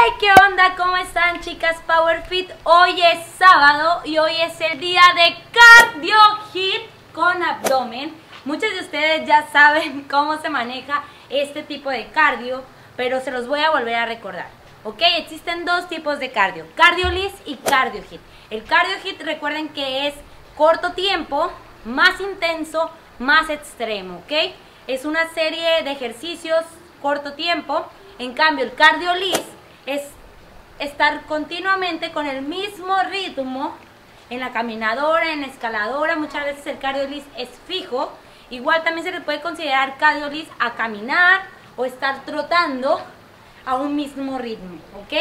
Hey, ¿qué onda? ¿Cómo están, chicas Power Fit? Hoy es sábado y hoy es el día de Cardio Hit con abdomen. Muchos de ustedes ya saben cómo se maneja este tipo de cardio, pero se los voy a volver a recordar. Ok, existen dos tipos de cardio, Cardio List y Cardio Hit. El Cardio Hit, recuerden que es corto tiempo, más intenso, más extremo, ¿ok? Es una serie de ejercicios corto tiempo. En cambio, el Cardio List es estar continuamente con el mismo ritmo en la caminadora, en la escaladora. Muchas veces el Cardio List es fijo. Igual también se le puede considerar Cardio List a caminar o estar trotando a un mismo ritmo, ¿ok?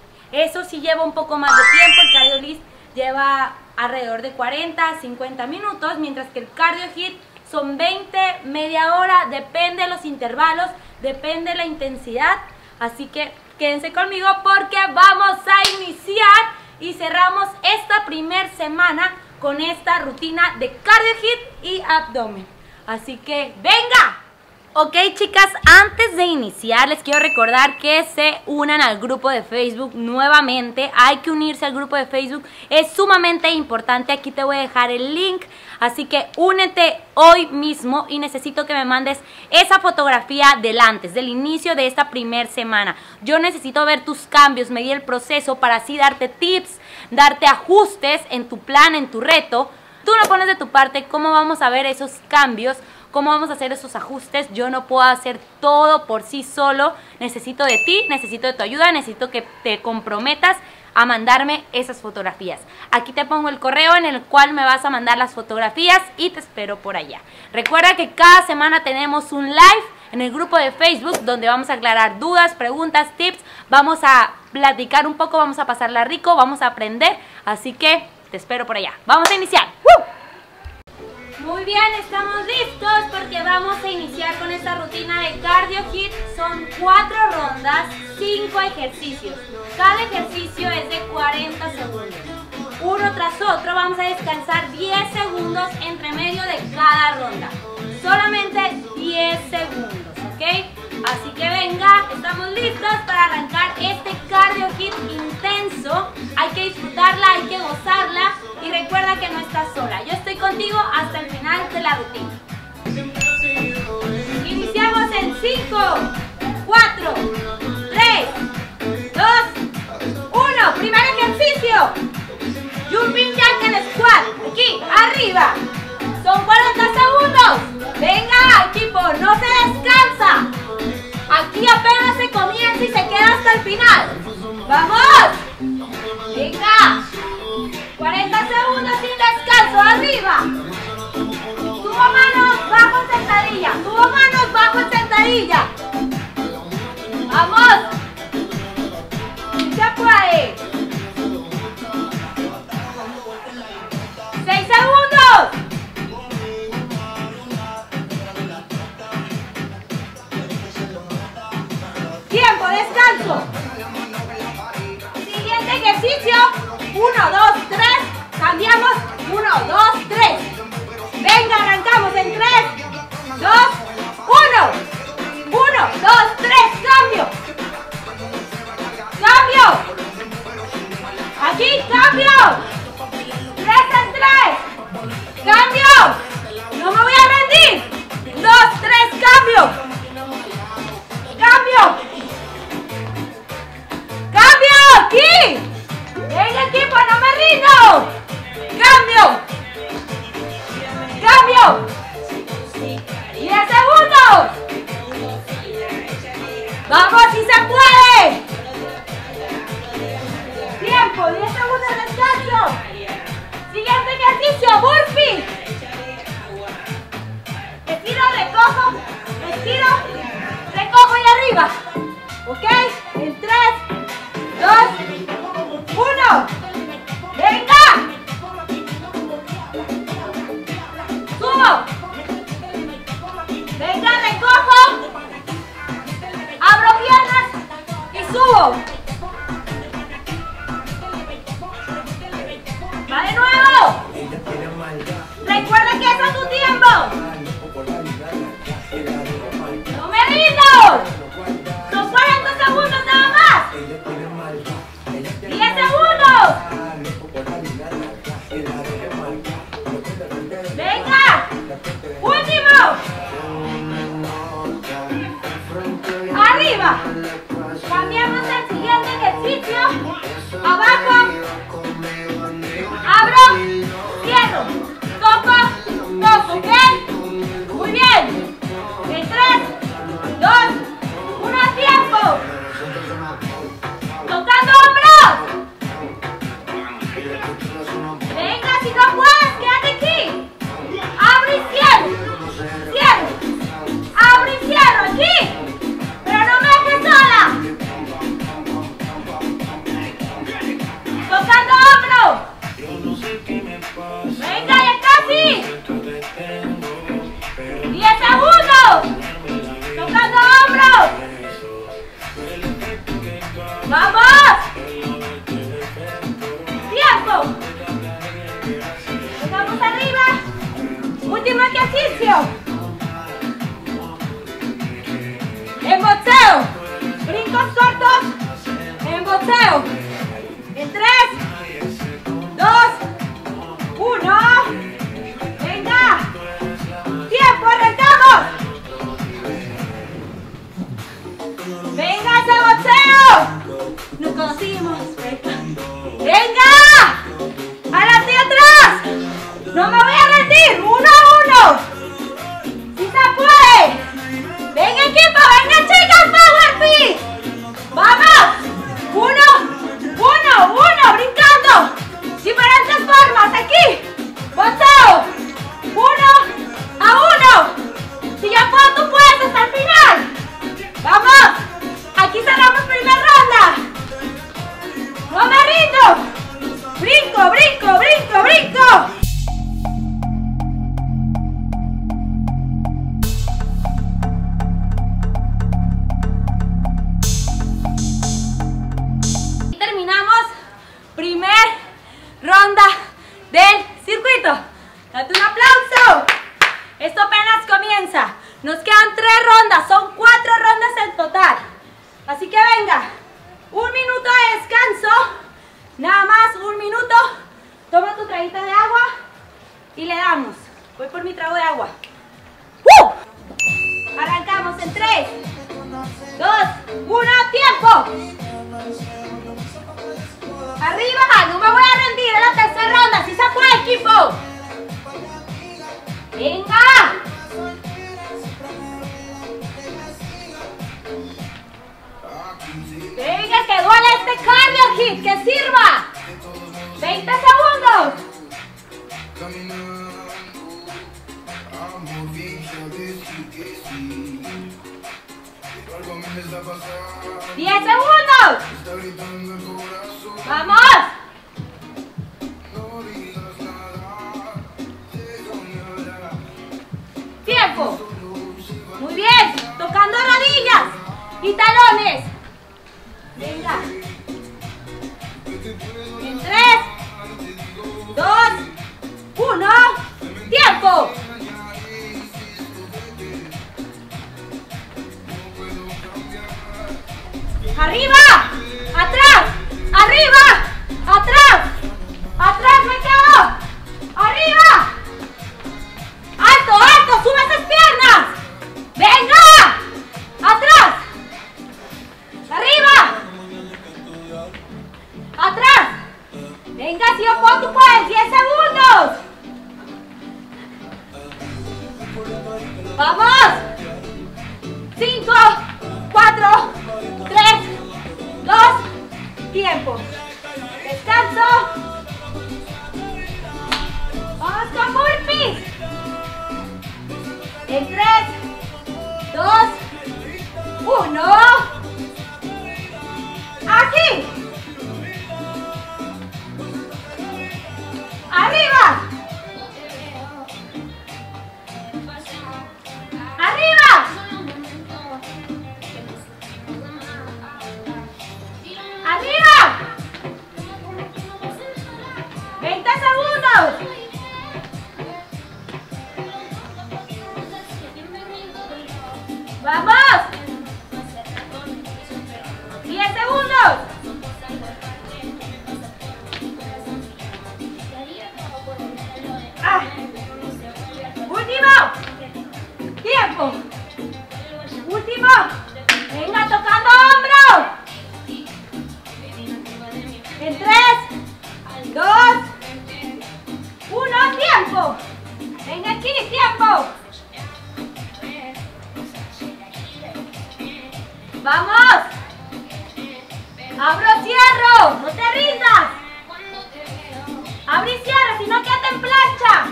Eso sí lleva un poco más de tiempo. El Cardio List lleva alrededor de 40 a 50 minutos, mientras que el Cardio Hit son 20, media hora, depende de los intervalos, depende de la intensidad. Así que quédense conmigo porque vamos a iniciar y cerramos esta primer semana con esta rutina de Cardio Hit y abdomen. Así que ¡venga! Ok, chicas, antes de iniciar les quiero recordar que se unan al grupo de Facebook nuevamente. Hay que unirse al grupo de Facebook, es sumamente importante. Aquí te voy a dejar el link, así que únete hoy mismo y necesito que me mandes esa fotografía del antes, del inicio de esta primer semana. Yo necesito ver tus cambios, medir el proceso para así darte tips, darte ajustes en tu plan, en tu reto. Tú no pones de tu parte cómo vamos a ver esos cambios, cómo vamos a hacer esos ajustes. Yo no puedo hacer todo por sí solo. Necesito de ti, necesito de tu ayuda, necesito que te comprometas a mandarme esas fotografías. Aquí te pongo el correo en el cual me vas a mandar las fotografías y te espero por allá. Recuerda que cada semana tenemos un live en el grupo de Facebook donde vamos a aclarar dudas, preguntas, tips. Vamos a platicar un poco, vamos a pasarla rico, vamos a aprender. Así que te espero por allá. Vamos a iniciar. ¡Woo! Muy bien, estamos listos porque vamos a iniciar con esta rutina de Cardio Hit. Son 4 rondas, 5 ejercicios. Cada ejercicio es de 40 segundos. Uno tras otro vamos a descansar 10 segundos entre medio de cada ronda. Solamente 10 segundos, ¿ok? Así que venga, estamos listos para arrancar este Cardio Hit intenso. Hay que disfrutarla, hay que gozarla. Y recuerda que no estás sola. Yo estoy contigo hasta el final de la rutina. Iniciamos en 5, 4, 3, 2, 1. Primer ejercicio. Jumping Jack and Squat. Aquí, arriba. Son 40 segundos. Venga, equipo, no se descansa. Aquí apenas se comienza y se queda hasta el final. ¡Vamos! Venga. 40 segundos sin descanso, arriba. Subo manos, bajo sentadilla. Subo manos, bajo sentadilla. Vamos. Se puede. 6 segundos. Tiempo, descanso. Siguiente ejercicio. 1, 2, 3. Cambiamos. 1, 2, 3. Venga, arrancamos en 3, 2, 1. 1, 2, 3. Cambio. Cambio. Aquí, cambio. 3 en 3. Cambio. No me voy a rendir. 2, 3. Cambio. Cambio. ¡Cambio! ¡Aquí! ¡Venga, equipo! ¡No me rindo! ¡Cambio! ¡Cambio! 10 segundos. ¡Vamos, si se puede! Tiempo, 10 segundos de descanso. Siguiente ejercicio, burpee. Estiro, recojo, estiro, recojo y arriba. ¿Ok? En 3, 2, 1. ¡Venga! Subo. Venga, recojo. Abro piernas y subo. Va de nuevo. Recuerda que eso es tu tiempo. No me rindo. Son 40 segundos nada más. Cambiamos al siguiente ejercicio. Abajo. Abro. Cierro. Toco. Toco. ¿Ok? Muy bien. En 3, 2, 1, tiempo. Tocando hombros. Venga, si no puedes, quédate aquí. Abro y cierro. Cierro. Abro y cierro. Aquí. Pero no me dejes sola. Tocando hombro. Venga, ya casi. 10 segundos. Tocando hombro. ¡Vamos! ¡Tiempo! Tocamos arriba. Último ejercicio. En boxeo. Brincos cortos. En boxeo. En 3, 2, 1. Venga. Tiempo, arrancamos. Venga ese boxeo. Nos conocimos. Venga. Adelante y atrás. No me voy a rendir. 1 a 1. Si se puede. Venga equipo. Venga chicas. Power Fit. Vamos. 1, 1, 1. Brincando. Diferentes formas. Aquí. Boxeo. 1 a 1. Si yo puedo, tú puedes hasta el final. Vamos. Aquí cerramos primera ronda. No me rindo. Brinco, brinco, brinco, brinco. Y terminamos primer ronda del circuito. Date un aplauso. Esto apenas comienza. Nos quedan 3 rondas. Son 4 rondas en total. Así que venga. 1 minuto de descanso. Nada más 1 minuto. Toma tu traguita de agua. Y le damos. Voy por mi trago de agua. Arrancamos en 3, 2, 1. ¡Tiempo! Arriba. No me voy a rendir. En la tercera ronda. Si se puede, equipo. Venga. Venga, que duele este cardio hit, que sirva. 20 segundos. 10 segundos. Vamos. Tiempo. Muy bien. Tocando rodillas y talones. Venga. En 3, 2, 1. ¡Tiempo! ¡Arriba! ¡Atrás! ¡Arriba! ¡Atrás! ¡Atrás me quedo! ¡Arriba! ¡Alto, alto! ¡Sube esas piernas! ¡Venga! ¡Atrás! ¡Arriba! ¡Atrás! Venga, si yo puedo, tú puedes. 10 segundos. ¡Vamos! 5, 4, 3, 2, tiempo. Descanso. Vamos con burpees. En 3, 2, 1. Aquí. Arriba. Arriba. Arriba. 20 segundos. Vamos. Abro, cierro. No te rindas. Abre y cierra, si no quédate en plancha.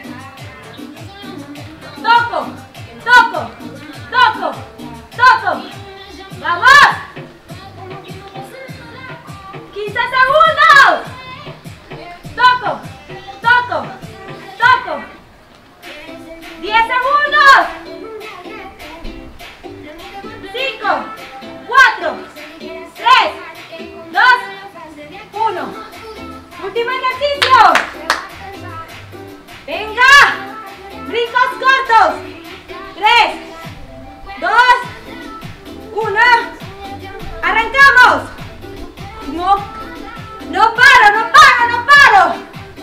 Toco, toco, toco, toco. ¡Vamos! 15 segundos. Toco, toco, toco. 10 segundos. 5, 4, 3, 2, 1. Último ejercicio. Venga. Brincos cortos. 3, 2, 1. Arrancamos. No, no paro, no paro, no paro.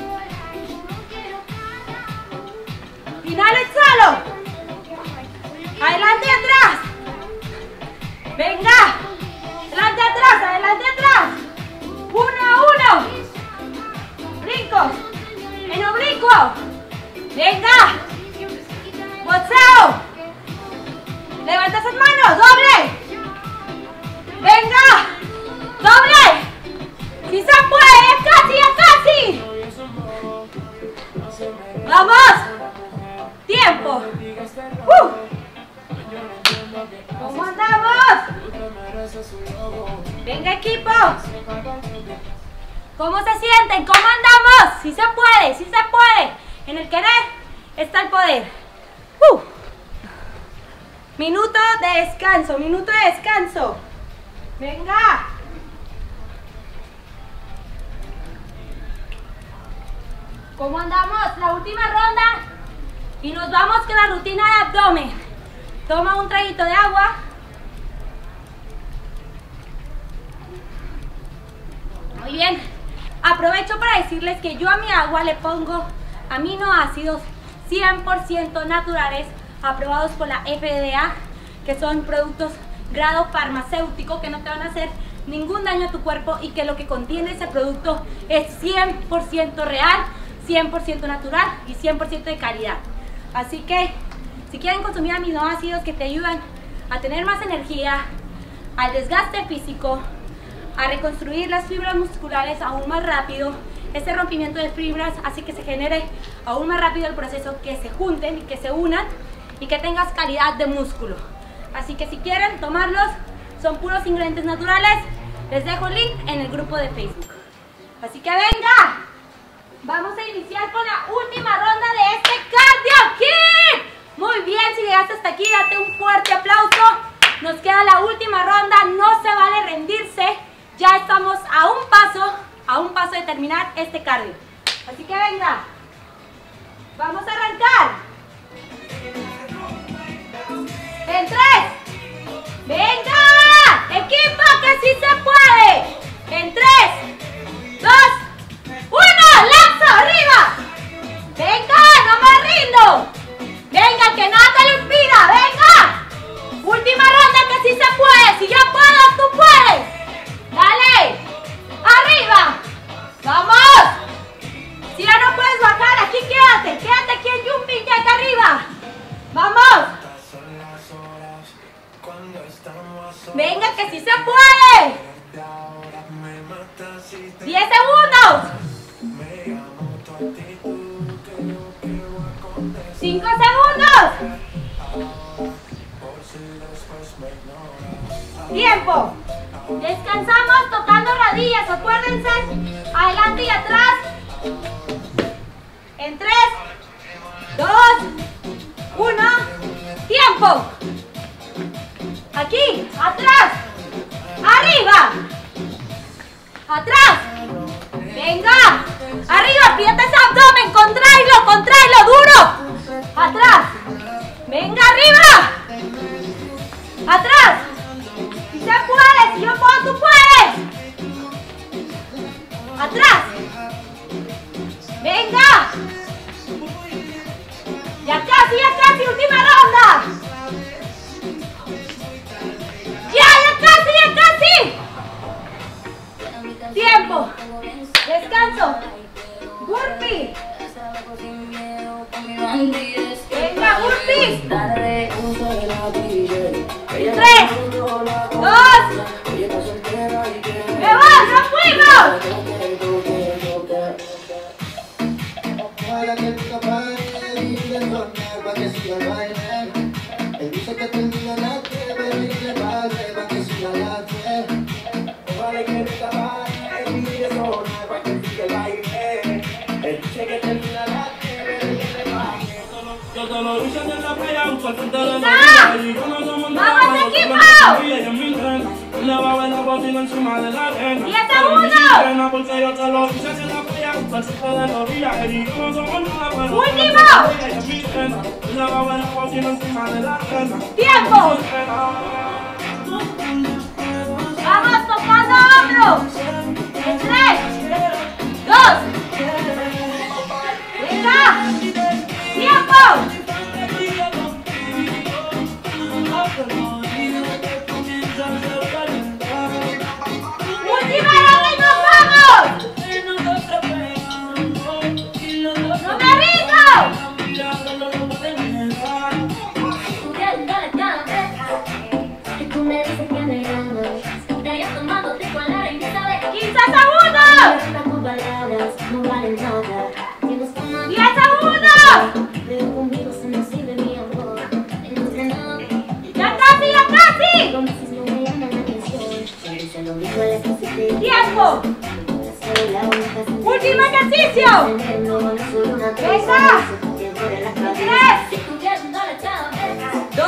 Final el suelo. Adelante y atrás. Venga. Adelante atrás, adelante atrás. 1 a 1. Brincos. En oblicuo. Venga. Boxeo. Levanta esas manos. Doble. Venga. Doble. Si se puede. Casi, casi. Vamos. Tiempo. ¿Cómo andamos? Venga, equipo. ¿Cómo se sienten? ¿Cómo andamos? Si se puede, si se puede. En el querer está el poder. Minuto de descanso, minuto de descanso. Venga. ¿Cómo andamos? La última ronda. Y nos vamos con la rutina de abdomen. Toma un traguito de agua. Muy bien. Aprovecho para decirles que yo a mi agua le pongo aminoácidos 100% naturales, aprobados por la FDA, que son productos grado farmacéutico que no te van a hacer ningún daño a tu cuerpo y que lo que contiene ese producto es 100% real, 100% natural y 100% de calidad. Así que si quieren consumir aminoácidos que te ayudan a tener más energía, al desgaste físico, a reconstruir las fibras musculares aún más rápido, ese rompimiento de fibras hace que se genere aún más rápido el proceso, que se junten y que se unan y que tengas calidad de músculo. Así que si quieren tomarlos, son puros ingredientes naturales. Les dejo el link en el grupo de Facebook. Así que venga, vamos a iniciar con la última ronda de este Cardio Kit. Muy bien, si llegaste hasta aquí, date un fuerte aplauso. Nos queda la última ronda, no se vale rendirse. Ya estamos a un paso de terminar este cardio. Así que venga, vamos a arrancar. En 3, venga, equipo, que sí se puede. En 3, 2, 1, lanzo, arriba. Venga, no me rindo. Venga, que nada te lo impida, venga. Última ronda, que sí se puede. Si yo puedo, tú puedes. Dale, arriba. Vamos. Si ya no puedes bajar, aquí quédate aquí en jumping, ya acá arriba. Vamos. Venga, que sí se puede. 10 segundos. 5 segundos. Tiempo. Descansamos tocando rodillas, acuérdense. Adelante y atrás. En 3, 2, 1. Tiempo. Aquí, atrás. Arriba. Atrás. Venga. Arriba, aprieta ese abdomen. Contráelo duro. Atrás. Venga, arriba. Atrás. Si se puede, si yo puedo, tú puedes. Atrás. Venga. Ya casi, última ronda. Ya casi. Tiempo. Descanso. Burpee. Venga, burpees. 3, 2, 1. ¡Vamos, equipo! 10 segundos. Último. Tiempo. Vamos tocando hombros. 3, 2. Venga. Tiempo. Última ronda y nos vamos. ¡No me rindo! ¡15 segundos! 10 segundos. ¡Ya casi, ya casi! ¡Tiempo! ¡Último ejercicio! ¡Venga! 3, 2,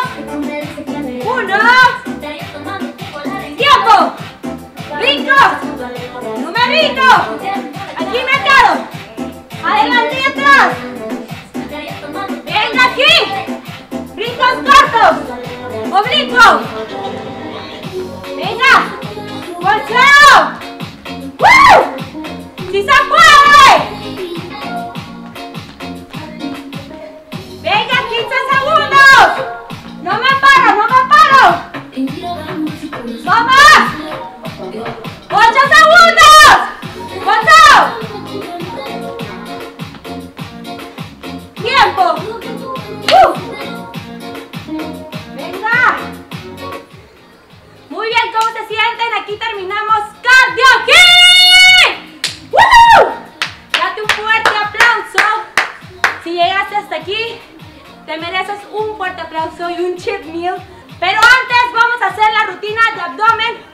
1. ¡Tiempo! ¡Brinco! ¡No me rindo! ¡Aquí me quedo! ¡Adelante y atrás! ¡Venga aquí! ¡Brincos cortos! ¡Oblicuo! ¡Venga! ¡Bolseo! ¡Woo! ¡Si se puede! ¡Venga, 15 segundos! ¡No me paro, no me paro! ¡Vamos! 8 segundos! ¡Bolseo! ¡Tiempo! ¡Venga! Muy bien, ¿cómo se sienten? Aquí terminamos Cardio Hit. ¡Woo! Date un fuerte aplauso. Si llegaste hasta aquí, te mereces un fuerte aplauso y un cheat meal. Pero antes vamos a hacer la rutina de abdomen